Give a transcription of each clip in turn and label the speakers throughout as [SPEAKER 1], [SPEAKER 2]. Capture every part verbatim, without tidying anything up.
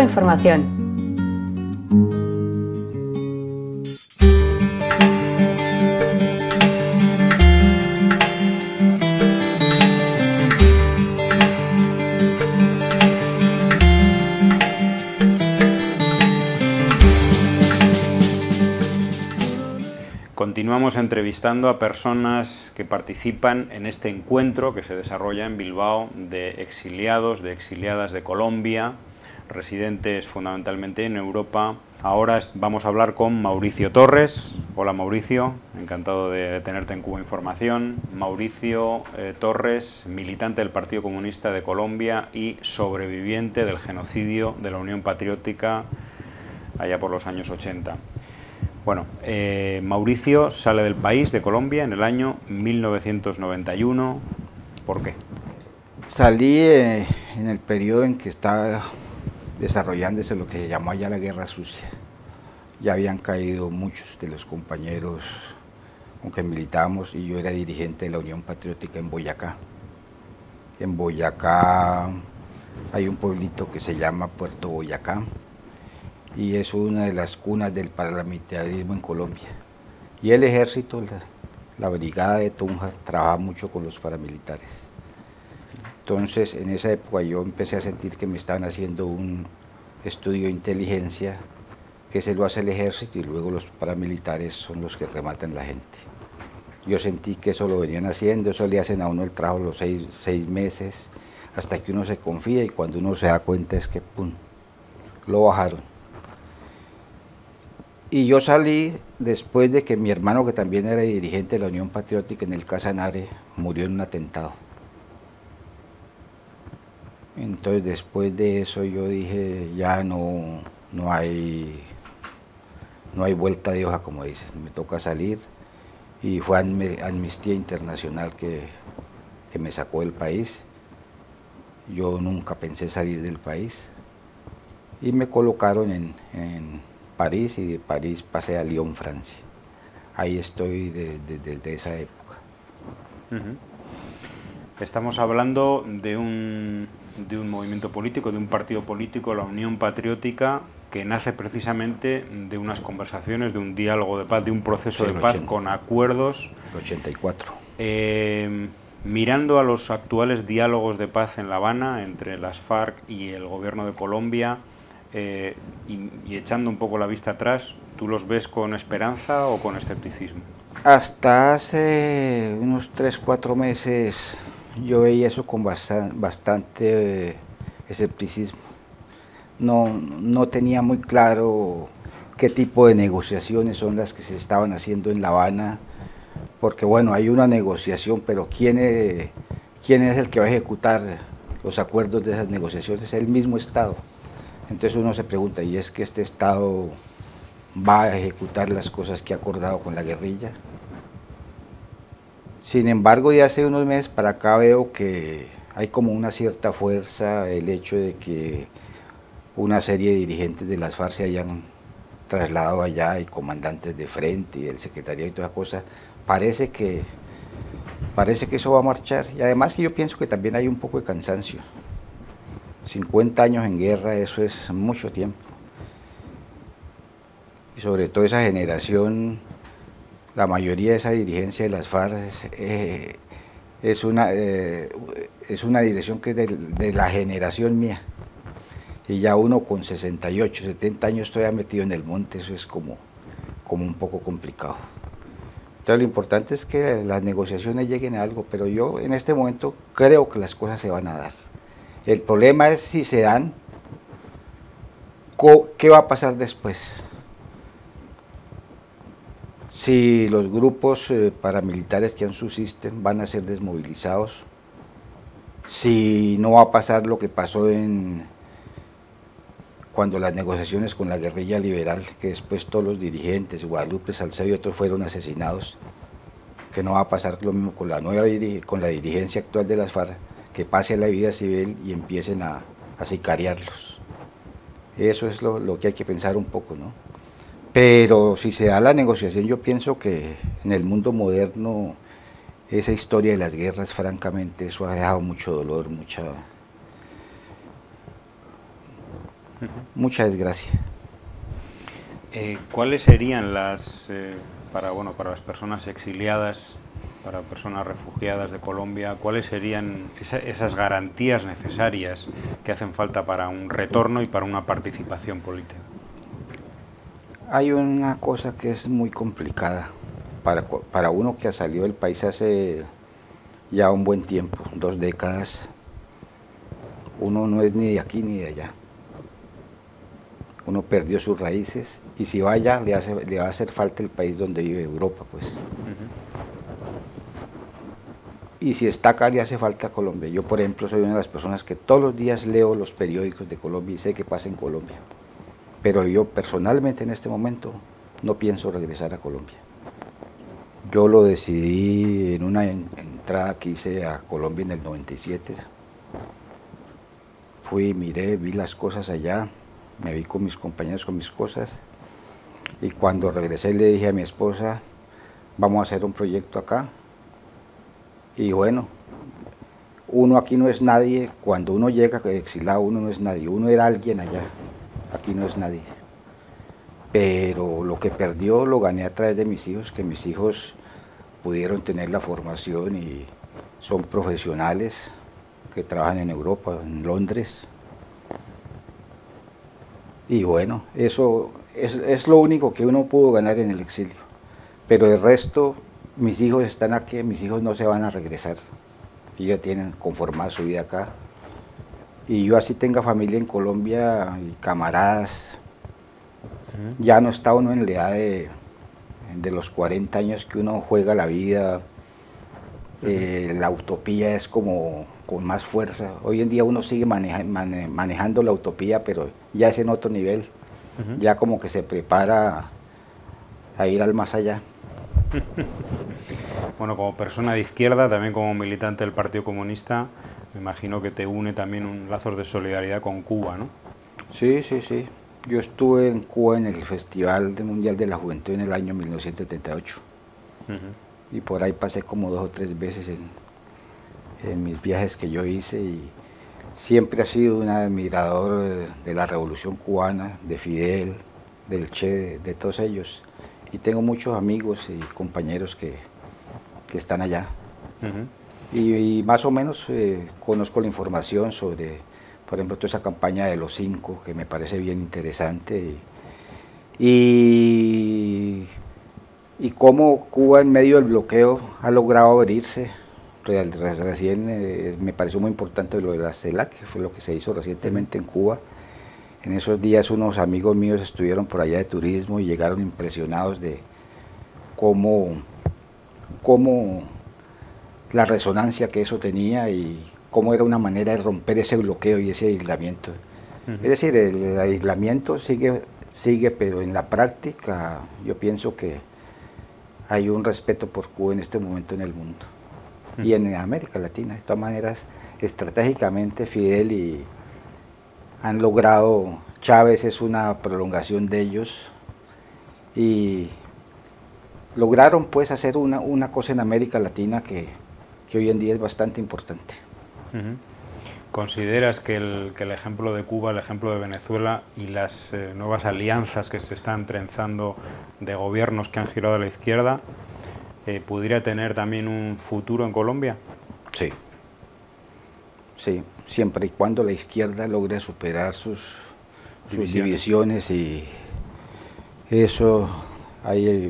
[SPEAKER 1] Información.
[SPEAKER 2] Continuamos entrevistando a personas que participan en este encuentro que se desarrolla en Bilbao de exiliados, de exiliadas de Colombia, residentes fundamentalmente en Europa. Ahora vamos a hablar con Mauricio Torres. Hola Mauricio, encantado de tenerte en Cuba Información. Mauricio eh, Torres, militante del Partido Comunista de Colombia y sobreviviente del genocidio de la Unión Patriótica allá por los años ochenta. Bueno, eh, Mauricio sale del país, de Colombia, en el año mil novecientos noventa y uno. ¿Por qué?
[SPEAKER 3] Salí eh, en el periodo en que estaba desarrollándose lo que se llamó allá la Guerra Sucia. Ya habían caído muchos de los compañeros con que militábamos y yo era dirigente de la Unión Patriótica en Boyacá. En Boyacá hay un pueblito que se llama Puerto Boyacá, y es una de las cunas del paramilitarismo en Colombia. Y el ejército, la, la brigada de Tunja, trabaja mucho con los paramilitares. Entonces, en esa época yo empecé a sentir que me estaban haciendo un estudio de inteligencia, que se lo hace el ejército y luego los paramilitares son los que rematan la gente. Yo sentí que eso lo venían haciendo, eso le hacen a uno el trabajo los seis, seis meses, hasta que uno se confía y cuando uno se da cuenta es que pum, lo bajaron. Y yo salí después de que mi hermano, que también era dirigente de la Unión Patriótica en el Casanare, murió en un atentado. Entonces después de eso yo dije, ya no, no, hay, no hay vuelta de hoja, como dicen, me toca salir. Y fue Amnistía Internacional que, que me sacó del país. Yo nunca pensé salir del país. Y me colocaron en... en París, y de París pasé a Lyon, Francia. Ahí estoy desde de, de, de esa época.
[SPEAKER 2] Uh-huh. Estamos hablando de un, de un movimiento político, de un partido político, la Unión Patriótica, que nace precisamente de unas conversaciones, de un diálogo de paz, de un proceso sí, de paz ochenta, con acuerdos.
[SPEAKER 3] El ochenta y cuatro.
[SPEAKER 2] Eh, mirando a los actuales diálogos de paz en La Habana entre las FARC y el gobierno de Colombia, Eh, y, y echando un poco la vista atrás, ¿tú los ves con esperanza o con escepticismo?
[SPEAKER 3] Hasta hace unos tres, cuatro meses yo veía eso con bastante, bastante eh, escepticismo. No, no tenía muy claro qué tipo de negociaciones son las que se estaban haciendo en La Habana, porque bueno, hay una negociación, pero ¿quién es, quién es el que va a ejecutar los acuerdos de esas negociaciones? El mismo Estado. Entonces uno se pregunta, ¿y es que este Estado va a ejecutar las cosas que ha acordado con la guerrilla? Sin embargo, de hace unos meses para acá veo que hay como una cierta fuerza, el hecho de que una serie de dirigentes de las FARC se hayan trasladado allá, y comandantes de frente y del secretariado y toda cosa, parece que, parece que eso va a marchar. Y además que yo pienso que también hay un poco de cansancio. cincuenta años en guerra, eso es mucho tiempo. Y sobre todo esa generación, la mayoría de esa dirigencia de las FARC es, eh, es, una, eh, es una dirección que es de, de la generación mía. Y ya uno con sesenta y ocho, setenta años todavía metido en el monte, eso es como, como un poco complicado. Entonces lo importante es que las negociaciones lleguen a algo, pero yo en este momento creo que las cosas se van a dar. El problema es si se dan, ¿qué va a pasar después? Si los grupos eh, paramilitares que aún subsisten van a ser desmovilizados, si no va a pasar lo que pasó en cuando las negociaciones con la guerrilla liberal, que después todos los dirigentes, Guadalupe, Salcedo y otros fueron asesinados, que no va a pasar lo mismo con la nueva con la dirigencia actual de las FARC, que pase a la vida civil y empiecen a, a sicariarlos. Eso es lo, lo que hay que pensar un poco, ¿no? Pero si se da la negociación, yo pienso que en el mundo moderno esa historia de las guerras, francamente, eso ha dejado mucho dolor, mucha... Uh-huh. Mucha desgracia.
[SPEAKER 2] Eh, ¿Cuáles serían las, eh, para, bueno, para las personas exiliadas, para personas refugiadas de Colombia, cuáles serían esa, esas garantías necesarias que hacen falta para un retorno y para una participación política?
[SPEAKER 3] Hay una cosa que es muy complicada para, para uno que ha salido del país hace ya un buen tiempo, dos décadas. Uno no es ni de aquí ni de allá. Uno perdió sus raíces y si va allá le, hace, le va a hacer falta el país donde vive, Europa, pues. Uh-huh. Y si está acá le hace falta Colombia. Yo, por ejemplo, soy una de las personas que todos los días leo los periódicos de Colombia y sé qué pasa en Colombia. Pero yo personalmente en este momento no pienso regresar a Colombia. Yo lo decidí en una en, entrada que hice a Colombia en el noventa y siete. Fui, miré, vi las cosas allá, me vi con mis compañeros, con mis cosas. Y cuando regresé le dije a mi esposa, vamos a hacer un proyecto acá. Y bueno, uno aquí no es nadie, cuando uno llega exilado uno no es nadie, uno era alguien allá, aquí no es nadie. Pero lo que perdió lo gané a través de mis hijos, que mis hijos pudieron tener la formación y son profesionales que trabajan en Europa, en Londres. Y bueno, eso es, es lo único que uno pudo ganar en el exilio. Pero el resto, mis hijos están aquí, mis hijos no se van a regresar. Ellos ya tienen conformada su vida acá. Y yo así tenga familia en Colombia y camaradas. Uh-huh. Ya no está uno en la edad de, de los cuarenta años que uno juega la vida. Uh-huh. eh, la utopía es como con más fuerza. Hoy en día uno sigue maneja, mane, manejando la utopía, pero ya es en otro nivel. Uh-huh. Ya como que se prepara a ir al más allá.
[SPEAKER 2] Bueno, como persona de izquierda, también como militante del Partido Comunista, me imagino que te une también un lazos de solidaridad con Cuba, ¿no?
[SPEAKER 3] Sí, sí, sí. Yo estuve en Cuba en el Festival Mundial de la Juventud en el año mil novecientos setenta y ocho. Uh-huh. Y por ahí pasé como dos o tres veces en, en mis viajes que yo hice y siempre he sido un admirador de la Revolución Cubana, de Fidel, del Che, de, de todos ellos. Y tengo muchos amigos y compañeros que, que están allá. Uh-huh. y, y más o menos eh, conozco la información sobre, por ejemplo, toda esa campaña de los cinco, que me parece bien interesante. Y, y, y cómo Cuba en medio del bloqueo ha logrado abrirse. Recién eh, me pareció muy importante lo de la CELAC, que fue lo que se hizo recientemente uh-huh. en Cuba. En esos días unos amigos míos estuvieron por allá de turismo y llegaron impresionados de cómo, cómo la resonancia que eso tenía y cómo era una manera de romper ese bloqueo y ese aislamiento. Uh-huh. Es decir, el, el aislamiento sigue, sigue, pero en la práctica yo pienso que hay un respeto por Cuba en este momento en el mundo. Uh-huh. Y en América Latina. De todas maneras, estratégicamente Fidel y han logrado, Chávez es una prolongación de ellos y lograron pues hacer una, una cosa en América Latina que, que hoy en día es bastante importante.
[SPEAKER 2] Uh-huh. ¿Consideras que el, que el ejemplo de Cuba, el ejemplo de Venezuela y las eh, nuevas alianzas que se están trenzando de gobiernos que han girado a la izquierda eh, pudiera tener también un futuro en Colombia?
[SPEAKER 3] Sí. Sí, siempre y cuando la izquierda logre superar sus, sus divisiones. divisiones y eso, hay,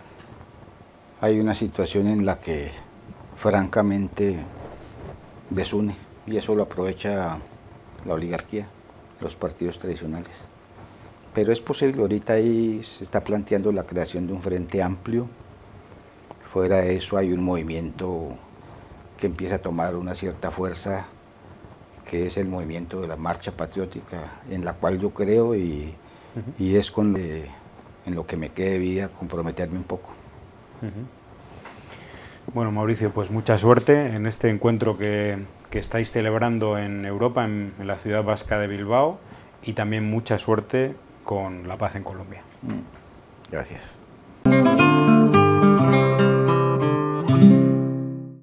[SPEAKER 3] hay una situación en la que francamente desune y eso lo aprovecha la oligarquía, los partidos tradicionales. Pero es posible, ahorita ahí se está planteando la creación de un frente amplio, fuera de eso hay un movimiento que empieza a tomar una cierta fuerza, que es el movimiento de la marcha patriótica, en la cual yo creo y, uh-huh. y es con le, en lo que me quede de vida comprometerme un poco.
[SPEAKER 2] Uh-huh. Bueno, Mauricio, pues mucha suerte en este encuentro que, que estáis celebrando en Europa, en, en la ciudad vasca de Bilbao, y también mucha suerte con la paz en Colombia.
[SPEAKER 3] Mm. Gracias.